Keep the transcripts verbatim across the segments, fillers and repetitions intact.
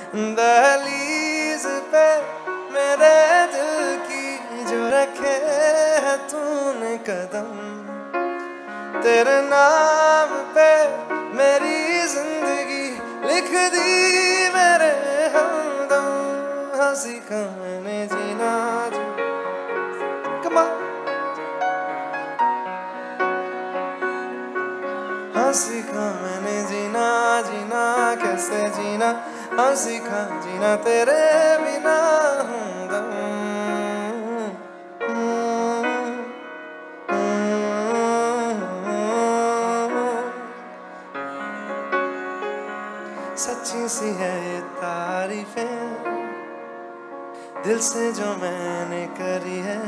दहलीज पे मेरे दिल की जो रखे है तूने कदम, तेरे नाम पे मेरी जिंदगी लिख दी मेरे हमदम। हाँ सीखा मैंने जीना जी, कमा हाँ सीखा मैंने जीना जीना कैसे जीना, हाँ सीखा जीना तेरे बिना हमदम। सच्ची सी है ये तारीफें दिल से जो मैंने करी है,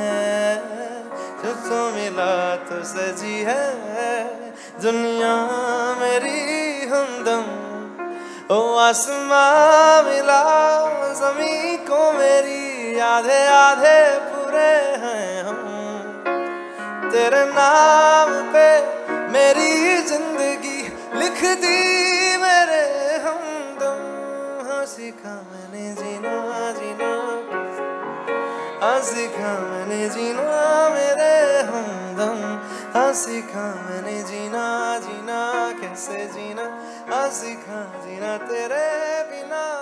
जब तो मिला तो सजी है दुनिया मेरी हमदम। ओ आसमां मिला ज़मीं को मेरी, आधे आधे पूरे हैं हम, तेरे नाम पे मेरी जिंदगी लिख दी मेरे हमदम। हाँ सीखा मैंने जीना जीना, हाँ सीखा मैंने जीना मेरे हमदम। हाँ सीखा मैंने जीना जीना कैसे जीना, हाँ सीखा जीना तेरे बिना।